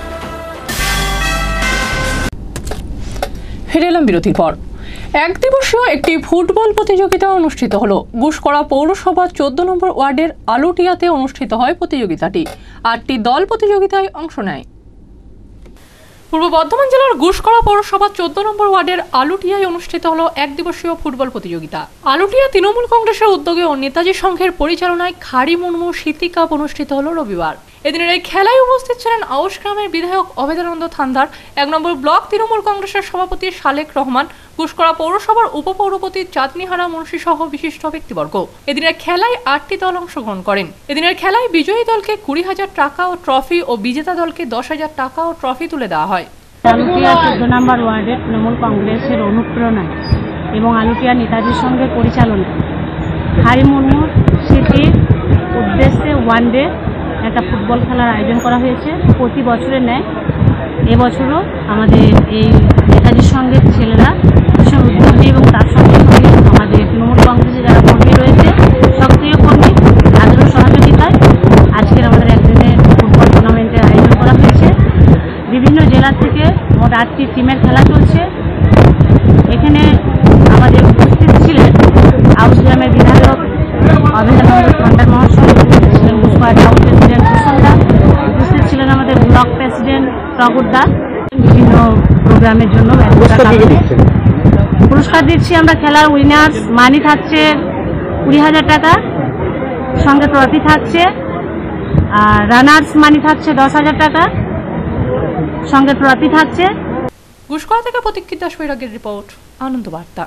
ফিরে এলাম বিরতির পর। এক দিবসীয় একটি ফুটবল প্রতিযোগিতা অনুষ্ঠিত হলো। গুসকরা পৌরসভা 14 নম্বর ওয়ার্ডের আলুটিয়াতে অনুষ্ঠিত হয় প্রতিযোগিতাটি। 8টি দল প্রতিযোগিতায় অংশ নেয়। পূর্ব বর্ধমান জেলার গুসকরা পৌরসভা 14 নম্বর ওয়ার্ডের আলুটিয়ায় অনুষ্ঠিত হলো এক দিবসীয় ফুটবল প্রতিযোগিতা। আলুটিয়া তৃণমূল কংগ্রেসের উদ্যোগে ও নেতাজি সংঘের পরিচালনায় খাড়ি মুর্মু স্মৃতি কাপ অনুষ্ঠিত হলো রবিবার। এদিনের এই খেলায় উপস্থিত ছিলেন আউশ গ্রামের বিধায়ক অভেদানন্দ থান্দার, 1 নম্বর ব্লক তৃণমূল কংগ্রেসের সভাপতি শালেক রহমান, গুসকরা পৌরসভার উপপৌরপতি চাঁদনিহারা মুন্সি সহ বিশিষ্ট ব্যক্তিবর্গ। এদিনের খেলায় 8টি দল অংশগ্রহণ করেন। এদিনের খেলায় বিজয়ী দলকে 20,000 টাকা ও ট্রফি ও বিজেতা দলকে 10,000 টাকা ও ট্রফি তুলে দেওয়া হয়। আলুটিয়া 14 নম্বর ওয়ার্ডের তৃণমূল কংগ্রেসের অনুপ্রেরণায় এবং আলুটিয়া নেতাজির সঙ্গে পরিচালনায় খাড়ি মুর্মুর স্মৃতির উদ্দেশ্যে ওয়ানডে একটা ফুটবল খেলার আয়োজন করা হয়েছে। প্রতি বছরের ন্যায় এবছরও আমাদের এই নেতাজির সঙ্গে ছেলেরা ভীষণ উদ্যোগী এবং তার সঙ্গে সঙ্গে আমাদের তৃণমূল কংগ্রেসে যারা কর্মী রয়েছে, সক্রিয় কর্মী, তাদেরও সহযোগিতায় আজকের আমাদের একদিনের ফুটবল টুর্নামেন্টের আয়োজন করা হয়েছে। বিভিন্ন জেলা থেকে মোট 8টি টিমের খেলা চলছে। এখানে আমাদের উপস্থিত ছিলেন আউশ গ্রামের বিধায়ক অভেদানন্দ থান্দার মহাশয়, উপস্থিত ছিলেন গুসকরা টাউন প্রেসিডেন্ট কুশলদা, উপস্থিত ছিলেন আমাদের ব্লক প্রেসিডেন্ট টগরদা। বিভিন্ন প্রোগ্রামের জন্য পুরস্কার দিচ্ছি আমরা। খেলার উইনার্স মানি থাকছে 20,000 টাকা, সঙ্গে ট্রফি থাকছে। আর রানার্স মানি থাকছে 10,000 টাকা, সঙ্গে ট্রফি থাকছে। গুসকরা থেকে প্রতীক্ষিত দাস বৈরাগের রিপোর্ট, আনন্দ বার্তা।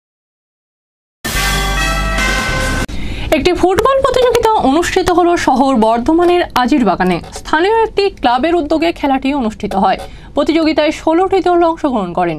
একটি ফুটবল প্রতিযোগিতা অনুষ্ঠিত হলো শহর বর্ধমানের আজিরবাগানে। স্থানীয় একটি ক্লাবের উদ্যোগে খেলাটি অনুষ্ঠিত হয়। প্রতিযোগিতায় 16টি দল অংশগ্রহণ করেন।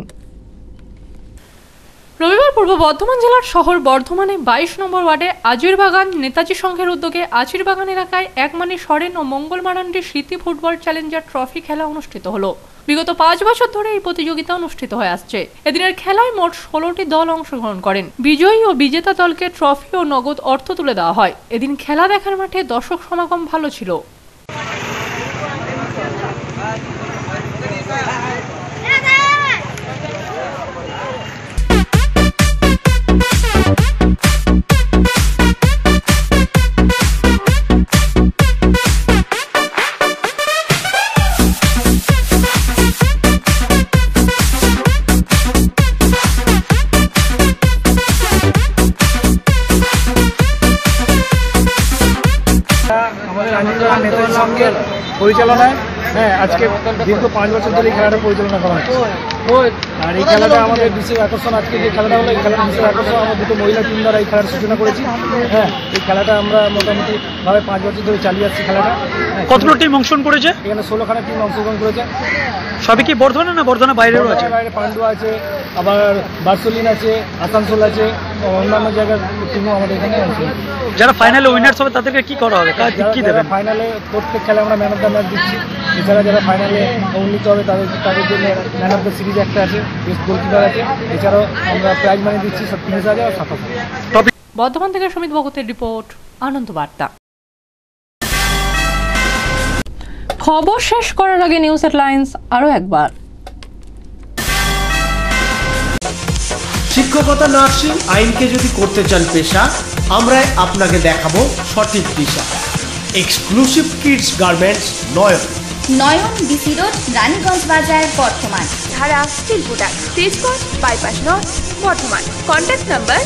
রবিবার পূর্ব বর্ধমান জেলার শহর বর্ধমানে 22 নম্বর ওয়ার্ডে আজিরবাগান নেতাজি সংঘের উদ্যোগে আজিরবাগান এলাকায় একমানি সরেন ও মঙ্গল মারান্ডি স্মৃতি ফুটবল চ্যালেঞ্জার ট্রফি খেলা অনুষ্ঠিত হলো। বিগত 5 বছর ধরে এই প্রতিযোগিতা অনুষ্ঠিত হয়ে আসছে। এদিনের খেলায় মোট 16টি দল অংশগ্রহণ করেন। বিজয়ী ও বিজেতা দলকে ট্রফি ও নগদ অর্থ তুলে দেওয়া হয়। এদিন খেলা দেখার মাঠে দর্শক সমাগম ভালো ছিল। সিংহের পরিচালনায় হ্যাঁ আজকে দীর্ঘ 5 বছর ধরে এই খেলাটা পরিচালনা করা হচ্ছে। আর এই খেলাটা আমাদের বিশেষ আকর্ষণ, আজকে যে খেলাটা হলো এই খেলার বিশেষ আকর্ষণ আমরা দুটো মহিলা টিম দ্বারা এই খেলার সূচনা করেছি। হ্যাঁ, এই খেলাটা আমরা মোটামুটিভাবে 5 বছর ধরে চালিয়ে আসছি খেলাটা। কতগুলো টিম অংশগ্রহণ করেছে? এখানে 16খানা টিম অংশগ্রহণ করেছে। সবই কি বর্ধমানে না বর্ধমানের বাইরেও আছে? বাইরে পান্ডুয়া আছে, আবার বার্সলিন আছে, আসানসোল আছে, অন্যান্য জায়গার টিমও আমাদের এখানে আছে। যারা ফাইনালে উইনার্স হবে তাদেরকে কি করা হবে, কি দেবেন? ফাইনালে প্রত্যেক খেলায় আমরা ম্যান অফ দ্য ম্যাচ দিচ্ছি। এছাড়া যারা ফাইনালে উন্নীত হবে তাদের জন্য ম্যান অফ দ্য সিরিজ একটা আছে, বেস্ট গোলকিপার আছে। এছাড়াও আমরা প্রাইজ মানি দিচ্ছি 30,000 আর 7,000। বর্ধমান থেকে সুমিত ভগতের রিপোর্ট, আনন্দ বার্তা। খবর শেষ করার আগে নিউজ হেডলাইন্স আরও একবার। শিক্ষকতা, নার্সিং, আইনকে যদি করতে চান পেশা, আমরা আপনাকে দেখাবো সঠিক দিশা। Exclusive kids garments Nayan, Nayan DC road, Raniganj Bazar, Bardhaman. Dhara steel product, Tejganj bypass north, Bardhaman. Contact number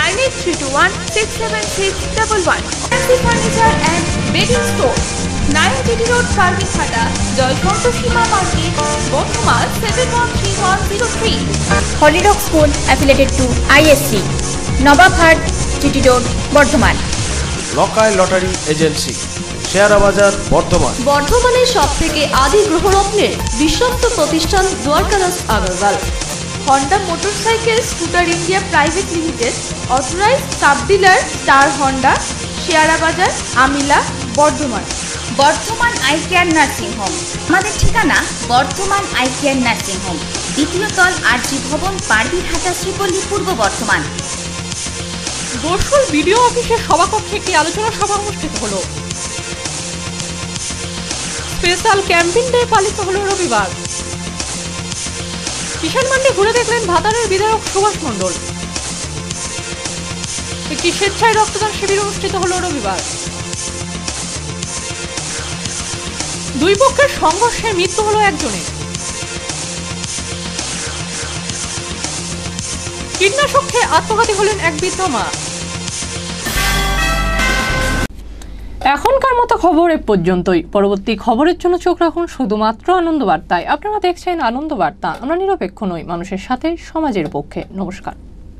9832167611। Fancy furniture and bedding store, 9 road, Karbighata, জয়ফন্ত সীমা মার্কেট, বর্ধমান 713103। হলিডক school affiliated to ISC, Nababhat, GT road, Bardhaman. Local lottery agency, Sehara Bazar, Bardhaman. বর্ধমানের সবথেকে আদি গ্রহরত্নের বিশ্বস্ত প্রতিষ্ঠান Dwarkadas Agarwal. Honda motorcycle scooter India private limited, authorised sub dealer star Honda, Sehara Bazar, Amila, Bardhaman. Bardhaman eye care nursing home, আমাদের ঠিকানা Bardhaman eye care nursing home, দ্বিতীয় তল, আরজি ভবন, পারবিরহাটা, শ্রীপল্লী, পূর্ব বর্ধমান। বর্ষল বিডিও অফিসের সভাকক্ষে একটি আলোচনা সভা অনুষ্ঠিত হলো। স্পেশাল ক্যাম্পিং ডে পালিত হলো রবিবার। কিষাণ মান্ডি ঘুরে দেখলেন ভাতারের বিধায়ক সুভাষ মণ্ডল। একটি স্বেচ্ছায় রক্তদান শিবির অনুষ্ঠিত হলো রবিবার। দুই পক্ষের সংঘর্ষে মৃত্যু হলো একজনের। কীটনাশক খেয়ে আত্মঘাতী হলেন এক বৃদ্ধা মা। এখনকার মতো খবর এ পর্যন্তই। পরবর্তী খবরের জন্য চোখ রাখুন শুধুমাত্র আনন্দ বার্তায়। আপনারা দেখছেন আনন্দ বার্তা, আমরা নিরপেক্ষ নই, মানুষের সাথে, সমাজের পক্ষে। নমস্কার।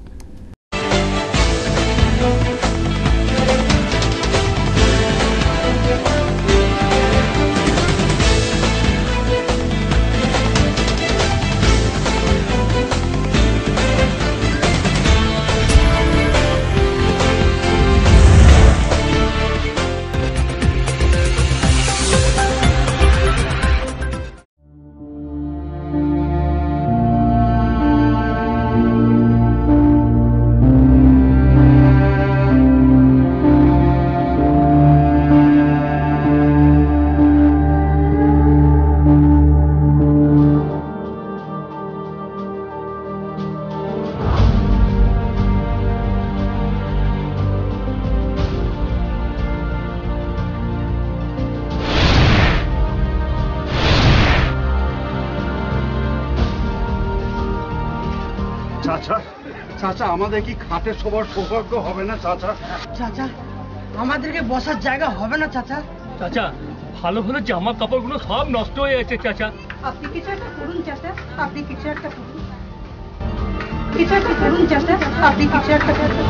চাচা, চাচা আমাদের কি খাটে সবার সৌভাগ্য হবে না চাচা? চাচা, আমাদেরকে বসার জায়গা হবে না চাচা? চাচা, ভালো ভালো জামা কাপড়গুলো সব নষ্ট হয়ে যাচ্ছে চাচা। আপনি কিছু একটা করুন চাচা, আপনি কিছু একটা করুন, কিছু একটা করুন চাচা, আপনি কিছু একটা করুন।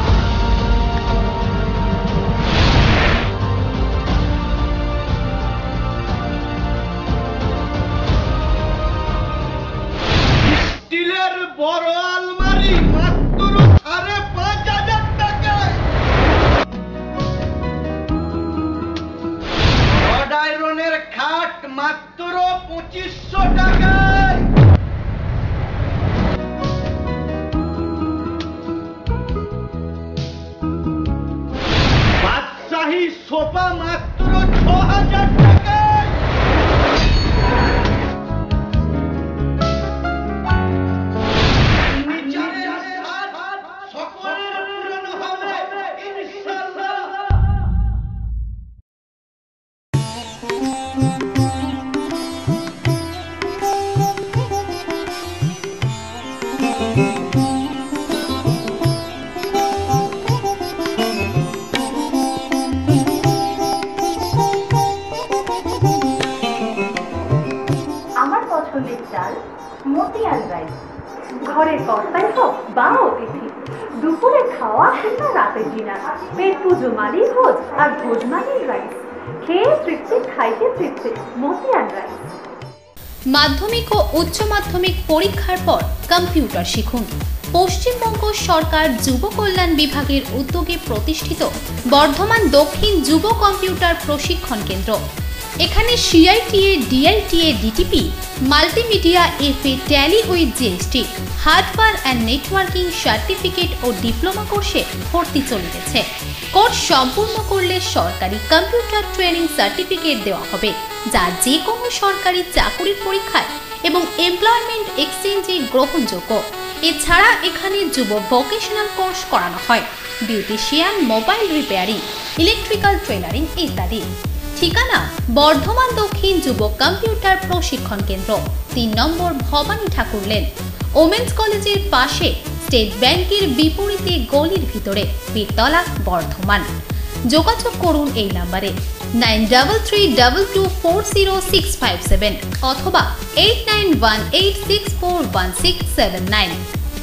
স্টিলের বড় আলমারি মাত্র 5,500 টাকায়। রড আয়রনের খাট মাত্র 2500 টাকায়। বাদশাহী সোফা মাত্র 6,000 টাকায়। অতিথি। দুপুরে খাওয়া কিংবা রাতের ডিনার, পেট পুজো মানেই ভোজ, আর ভোজ মানেই রাইস। খেয়ে তৃপ্তি, খাইতে তৃপ্তি, মতিয়ান রাইস। মাধ্যমিক ও উচ্চ মাধ্যমিক পরীক্ষার পর কম্পিউটার শিখুন। পশ্চিমবঙ্গ সরকার যুব কল্যাণ বিভাগের উদ্যোগে প্রতিষ্ঠিত বর্ধমান দক্ষিণ যুব কম্পিউটার প্রশিক্ষণ কেন্দ্র। এখানে CITA, DITA, DTP, multimedia, FA, tally with GST, hardware and networking certificate ও ডিপ্লোমা কোর্সে ভর্তি চলিতেছে। কোর্স সম্পূর্ণ করলে সরকারি কম্পিউটার ট্রেনিং সার্টিফিকেট দেওয়া হবে, যা যে কোনো সরকারি চাকুরির পরীক্ষায় এবং এমপ্লয়মেন্ট এক্সচেঞ্জে গ্রহণযোগ্য। এছাড়া এখানে যুব ভোকেশনাল কোর্স করানো হয়, beautician, mobile repairing, electrical training ইত্যাদি। ঠিকানা বর্ধমান দক্ষিণ যুব কম্পিউটার প্রশিক্ষণ কেন্দ্র, 3 নম্বর ভবানী ঠাকুর লেন, ওমেন্স কলেজের পাশে, স্টেট ব্যাংকের বিপরীতে গলির ভিতরে, বীরতলা, বর্ধমান। যোগাযোগ করুন এই নাম্বারে 9332240657 অথবা 8918641679।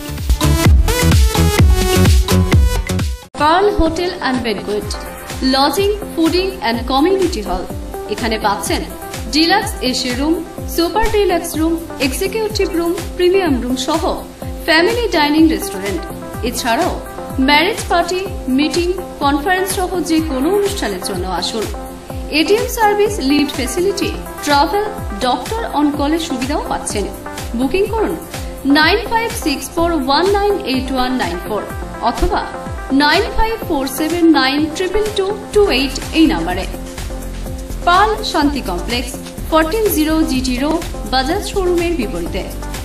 Pearl hotel and banquet, lodging, fooding and community hall. এখানে পাচ্ছেন deluxe AC room, super deluxe room, executive room, premium room সহ ফ্যামিলি ডাইনিং রেস্টুরেন্ট। এছাড়াও ম্যারেজ পার্টি, মিটিং, কনফারেন্স সহ যে কোনো অনুষ্ঠানের জন্য আসুন। ATM service, lift facility, travel, doctor on কলের সুবিধাও পাচ্ছেন। বুকিং করুন 9564198194 অথবা 9547922228 এই নাম্বারে। পাল শান্তি কমপ্লেক্স, 140 GT রোড, বাজাজ শোরুমের বিপরীতে।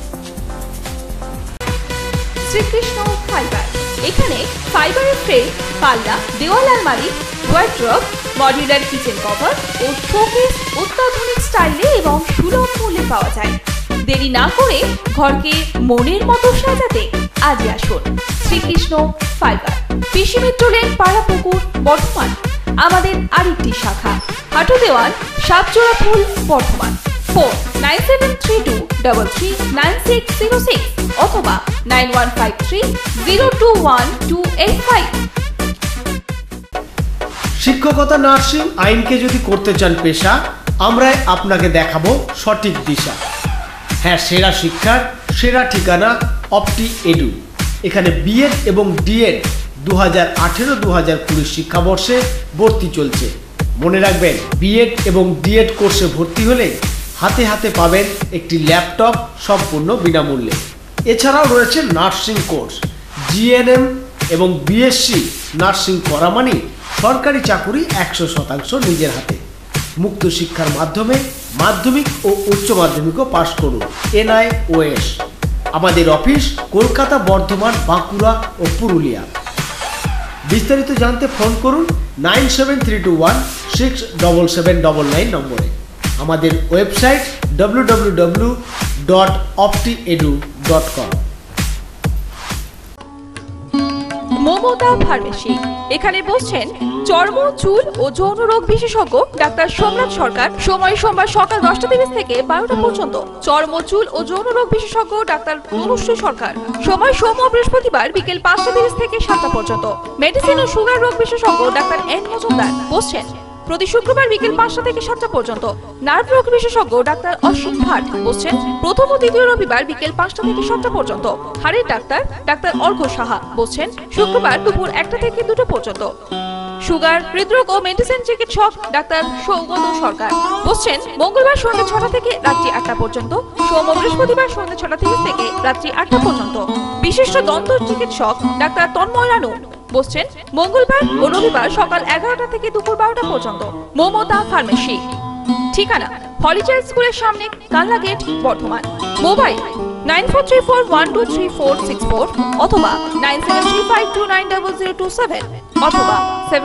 শ্রীকৃষ্ণ ফাইবার, এখানে ফাইবারের ফ্রেম, পাল্লা, দেওয়াল আলমারি, ওয়ার্ড্রপ, মডিউলার কিচেন কভার ও শোকেস অত্যাধুনিক স্টাইলে এবং সুলভ মূল্যে পাওয়া যায়। দেরি না করে ঘরকে মনের মতো সাজাতে আজই আসুন Shrikrishna fibre, PC metro lane, Parapukur, Bardhaman. আমাদের আরেকটি শাখা হাটু দেওয়ান, সাতজোড়াফুল, বর্ধমান। ফোন 9732339606 অথবা 9153021285। শিক্ষকতা, নার্সিং, আইনকে যদি করতে চান পেশা, আমরাই আপনাকে দেখাবো সঠিক দিশা। হ্যাঁ, সেরা শিক্ষার সেরা ঠিকানা অপটি এডু। এখানে বিএড এবং ডিএড 2018-2020 শিক্ষাবর্ষে ভর্তি চলছে। মনে রাখবেন, বিএড এবং ডিএড কোর্সে ভর্তি হলে হাতে হাতে পাবেন একটি ল্যাপটপ সম্পূর্ণ বিনামূল্যে। এছাড়াও রয়েছে নার্সিং কোর্স, জিএনএম এবং বিএসসি নার্সিং করা মানে সরকারি চাকুরি 100% নিজের হাতে। মুক্ত শিক্ষার মাধ্যমে মাধ্যমিক ও উচ্চ মাধ্যমিকও পাশ করুন NIOS। আমাদের অফিস কলকাতা, বর্ধমান, বাঁকুড়া ও পুরুলিয়া। বিস্তারিত জানতে ফোন করুন 9732167799 নম্বরে। আমাদের ওয়েবসাইট www.optiedu.com। মমতা ফার্মেসি, এখানে বসছেন চর্ম, চুল ও যৌন রোগ বিশেষজ্ঞ ডাক্তার সোমনাথ সরকার। সময় সোমবার সকাল 10টা থেকে 12টা পর্যন্ত। চর্ম, চুল ও যৌন রোগ বিশেষজ্ঞ ডাক্তার তনুশ্রী সরকার। সময় সোম ও বৃহস্পতিবার বিকেল 5টা থেকে 7টা পর্যন্ত। মেডিসিন ও সুগার রোগ বিশেষজ্ঞ ডাক্তার এন মজুমদার বসছেন প্রতি শুক্রবার বিকেল 5টা থেকে 7টা পর্যন্ত। নার্ভ রোগ বিশেষজ্ঞ ডাক্তার অসীম ভাট বসছেন প্রথম ও দ্বিতীয় রবিবার বিকেল 5টা থেকে 7টা পর্যন্ত। হাড়ের ডাক্তার ডাক্তার অর্ঘ সাহা বসছেন শুক্রবার দুপুর 1টা থেকে 2টা পর্যন্ত। সুগার, হৃদরোগ ও মেডিসিন চিকিৎসক ডাক্তার সৌগত সরকার বসছেন মঙ্গলবার সন্ধ্যা 6টা থেকে রাত্রি 8টা পর্যন্ত। সোম ও বৃহস্পতিবার সন্ধ্যা 6টা থেকে রাত্রি 8টা পর্যন্ত। বিশিষ্ট দন্ত চিকিৎসক ডাক্তার তন্ময় রানু বসছেন মঙ্গলবার ও রবিবার সকাল 11টা থেকে দুপুর 12টা পর্যন্ত। মমতা ফার্মেসি, ঠিকানা হলিচাইল স্কুলের সামনে, কানলা গেট, বর্ধমান। মোবাইল 9434123464 অথবা 9735290027 অথবা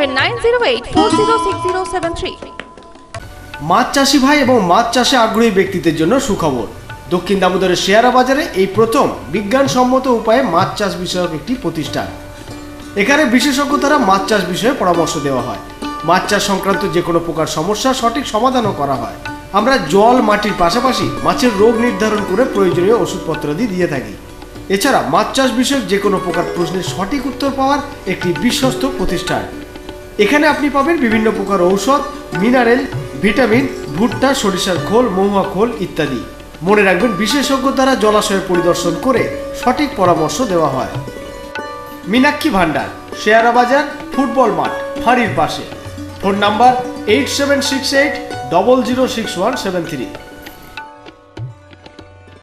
7908406073। মাছ চাষি ভাই এবং মাছ চাষে আগ্রহী ব্যক্তিদের জন্য সুখবর। দক্ষিণ দামোদরের শেয়ারা বাজারে এই প্রথম বিজ্ঞানসম্মত উপায়ে মাছ চাষ বিষয়ক একটি প্রতিষ্ঠান। এখানে বিশেষজ্ঞ দ্বারা মাছ চাষ বিষয়ে পরামর্শ দেওয়া হয়। মাছ চাষ সংক্রান্ত যে কোনো প্রকার সমস্যার সঠিক সমাধানও করা হয়। আমরা জল, মাটির পাশাপাশি মাছের রোগ নির্ধারণ করে প্রয়োজনীয় ওষুধপত্রাদি দিয়ে থাকি। এছাড়া মাছ চাষ বিষয়ক যে কোনো প্রকার প্রশ্নের সঠিক উত্তর পাওয়ার একটি বিশ্বস্ত প্রতিষ্ঠান। এখানে আপনি পাবেন বিভিন্ন প্রকার ঔষধ, মিনারেল, ভিটামিন, ভুট্টা, সরিষার খোল, মহুয়া খোল ইত্যাদি। মনে রাখবেন, বিশেষজ্ঞ দ্বারা জলাশয় পরিদর্শন করে সঠিক পরামর্শ দেওয়া হয়। মীনাক্ষী ভান্ডার, শেয়ারা বাজার, ফুটবল মাঠ, ফাঁড়ির পাশে। Phone number 8768 006173।